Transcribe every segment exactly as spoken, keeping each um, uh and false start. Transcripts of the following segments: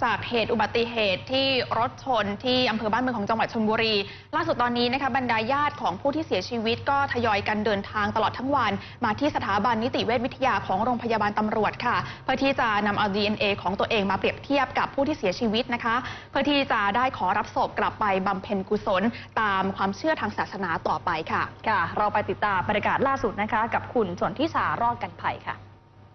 จากเหตุอุบัติเหตุที่รถชนที่อำเภอบ้านเมืองของจังหวัดชลบุรีล่าสุดตอนนี้นะคะบรรดาญาติของผู้ที่เสียชีวิตก็ทยอยกันเดินทางตลอดทั้งวันมาที่สถาบันนิติเวชวิทยาของโรงพยาบาลตำรวจค่ะเพื่อที่จะนำเอา ดี เอ็น เอ ของตัวเองมาเปรียบเทียบกับผู้ที่เสียชีวิตนะคะเพื่อที่จะได้ขอรับศพกลับไปบำเพ็ญกุศลตามความเชื่อทางศาสนาต่อไปค่ะค่ะเราไปติดตามบรรยากาศล่าสุดนะคะกับคุณชนทิชารอดกันภัยค่ะ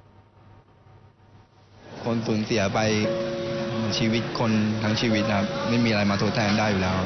คนสูญเสียไปชีวิตคนทั้งชีวิตนะครับไม่มีอะไรมาทดแทนได้อยู่แล้ว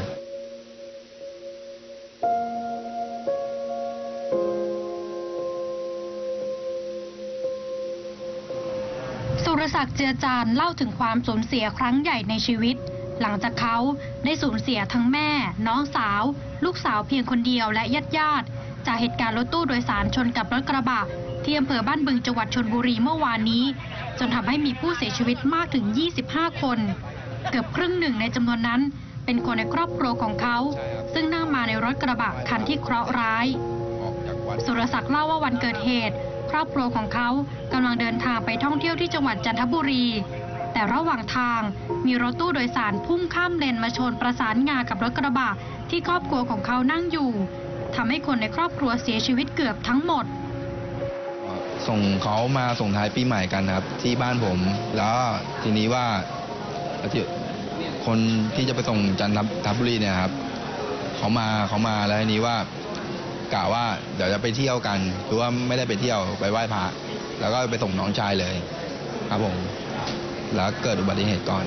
สุรศักดิ์เจือจานเล่าถึงความสูญเสียครั้งใหญ่ในชีวิตหลังจากเขาได้สูญเสียทั้งแม่น้องสาวลูกสาวเพียงคนเดียวและญาติญาติจากเหตุการณ์รถตู้โดยสารชนกับรถกระบะที่อำเภอบ้านบึงจังหวัดชลบุรีเมื่อวานนี้จนทำให้มีผู้เสียชีวิตมากถึงยี่สิบห้าคนเกือบครึ่งหนึ่งในจำนวนนั้นเป็นคนในครอบครัวของเขาซึ่งนั่งมาในรถกระบะคันที่เคราะห์ร้ายสุรศักดิ์เล่าว่าวันเกิดเหตุครอบครัวของเขากำลังเดินทางไปท่องเที่ยวที่จังหวัดจันทบุรีแต่ระหว่างทางมีรถตู้โดยสารพุ่งข้ามเลนมาชนประสานงากับรถกระบะที่ครอบครัวของเขานั่งอยู่ทำให้คนในครอบครัวเสียชีวิตเกือบทั้งหมดส่งเขามาส่งท้ายปีใหม่กันครับที่บ้านผมแล้วทีนี้ว่าคนที่จะไปส่งจันทบุรีเนี่ยครับเขามาเขามาแล้วทีนี้ว่ากะว่าเดี๋ยวจะไปเที่ยวกันคือว่าไม่ได้ไปเที่ยวไปไหว้พระแล้วก็ไปส่งน้องชายเลยครับผมแล้วเกิดอุบัติเหตุก่อน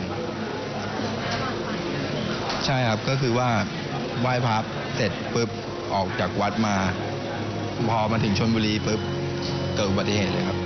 ใช่ครับก็คือว่าไหว้พระเสร็จปุ๊บออกจากวัดมาพอมาถึงชลบุรีปุ๊บเกิดอุบัติเหตุเลยครับ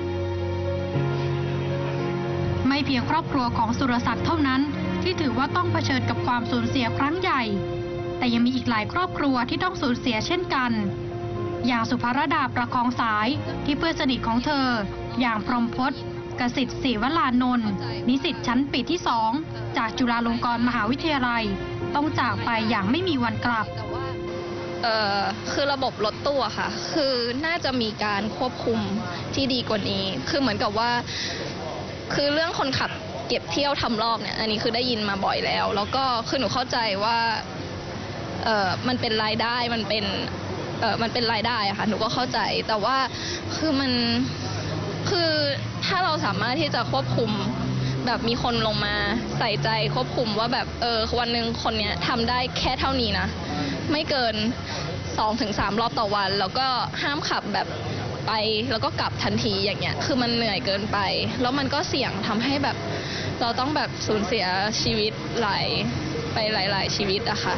ไม่เพียงครอบครัวของสุรศักดิ์เท่านั้นที่ถือว่าต้องเผชิญกับความสูญเสียครั้งใหญ่แต่ยังมีอีกหลายครอบครัวที่ต้องสูญเสียเช่นกันอย่างสุภรดาประคองสายที่เพื่อนสนิทของเธออย่างพรหมพจน์กสิทธิ์ศรีวรานนท์นิสิตชั้นปีที่สองจากจุฬาลงกรณ์มหาวิทยาลัยต้องจากไปอย่างไม่มีวันกลับเอ่อคือระบบรถตู้ค่ะคือน่าจะมีการควบคุมที่ดีกว่านี้คือเหมือนกับว่าคือเรื่องคนขับเก็บเที่ยวทำรอบเนี่ยอันนี้คือได้ยินมาบ่อยแล้วแล้วก็คือหนูเข้าใจว่าเอ่อมันเป็นรายได้มันเป็นเอ่อมันเป็นรายได้อะค่ะหนูก็เข้าใจแต่ว่าคือมันคือถ้าเราสามารถที่จะควบคุมแบบมีคนลงมาใส่ใจควบคุมว่าแบบเออวันหนึ่งคนเนี้ยทำได้แค่เท่านี้นะไม่เกิน สองถึงสาม รอบต่อวันแล้วก็ห้ามขับแบบไปแล้วก็กลับทันทีอย่างเงี้ยคือมันเหนื่อยเกินไปแล้วมันก็เสี่ยงทำให้แบบเราต้องแบบสูญเสียชีวิตหลายไปหลายๆชีวิตอะค่ะ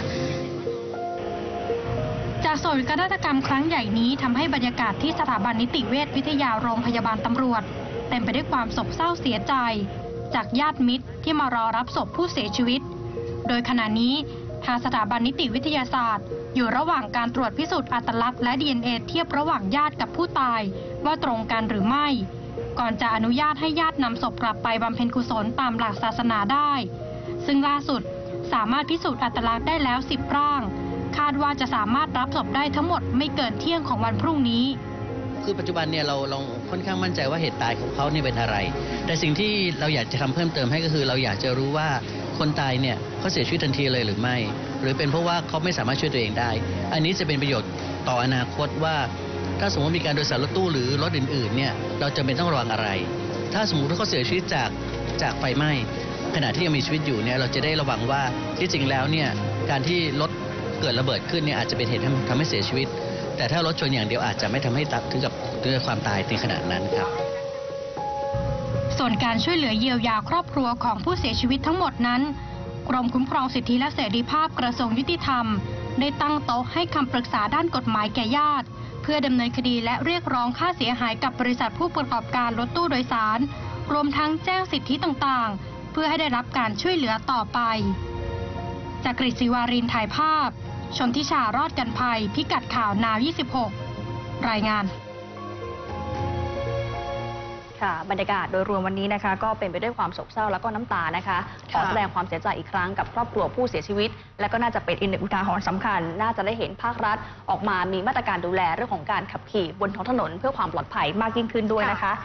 จากโศกนาฏกรรมครั้งใหญ่นี้ทำให้บรรยากาศที่สถาบันนิติเวชวิทยาโรงพยาบาลตำรวจเต็มไปด้วยความโศกเศร้าเสียใจจากญาติมิตรที่มารอรับศพผู้เสียชีวิตโดยขณะนี้ทางสถาบันนิติวิทยาศาสตร์อยู่ระหว่างการตรวจพิสูจน์อัตลักษณ์และ ดี เอ็น เอ เทียบระหว่างญาติกับผู้ตายว่าตรงกันหรือไม่ก่อนจะอนุญาตให้ญาตินำศพกลับไปบำเพ็ญกุศลตามหลักศาสนาได้ซึ่งล่าสุดสามารถพิสูจน์อัตลักษณ์ได้แล้วสิบร่างคาดว่าจะสามารถรับศพได้ทั้งหมดไม่เกินเที่ยงของวันพรุ่งนี้คือปัจจุบันเนี่ยเราเราค่อนข้างมั่นใจว่าเหตุตายของเขาเนี่ยเป็นอะไรแต่สิ่งที่เราอยากจะทำเพิ่มเติมให้ก็คือเราอยากจะรู้ว่าคนตายเนี่ยเขาเสียชีวิตทันทีเลยหรือไม่หรือเป็นเพราะว่าเขาไม่สามารถช่วยตัวเองได้อันนี้จะเป็นประโยชน์ต่ออนาคตว่าถ้าสมมติมีการโดยสารรถตู้หรือรถอื่นๆเนี่ยเราจะเป็นต้องระวังอะไรถ้าสมมติว่าเขาเสียชีวิตจากจากไฟไหม้ขณะที่ยังมีชีวิตอยู่เนี่ยเราจะได้ระวังว่าที่จริงแล้วเนี่ยการที่รถเกิดระเบิดขึ้นเนี่ยอาจจะเป็นเหตุทำให้เสียชีวิตแต่ถ้ารถชนอย่างเดียวอาจจะไม่ทำให้ถึงกับถึงกับความตายในขนาดนั้นครับส่วนการช่วยเหลือเยียวยาครอบครัวของผู้เสียชีวิตทั้งหมดนั้นกรมคุ้มครองสิทธิและเสรีภาพกระทรวงยุติธรรมได้ตั้งโต๊ะให้คำปรึกษาด้านกฎหมายแก่ญาติเพื่อดำเนินคดีและเรียกร้องค่าเสียหายกับบริษัทผู้ประกอบการรถตู้โดยสารรวมทั้งแจ้งสิทธิต่างๆเพื่อให้ได้รับการช่วยเหลือต่อไปจากกฤษศิวารินถ่ายภาพชนทิชารอดกันภัยพิกัดข่าวนาวยี่สิบหกรายงานค่ะบรรยากาศโดยรวมวันนี้นะคะก็เป็นไปด้วยความโศกเศร้าแล้วก็น้ำตานะคะขอแสดงความเสียใจอีกครั้งกับครอบครัวผู้เสียชีวิตและก็น่าจะเป็นอีกหนึ่งอุทาหรณ์สำคัญน่าจะได้เห็นภาครัฐออกมามีมาตรการดูแลเรื่องของการขับขี่บนท้องถนนเพื่อความปลอดภัยมากยิ่งขึ้นด้วยนะคะ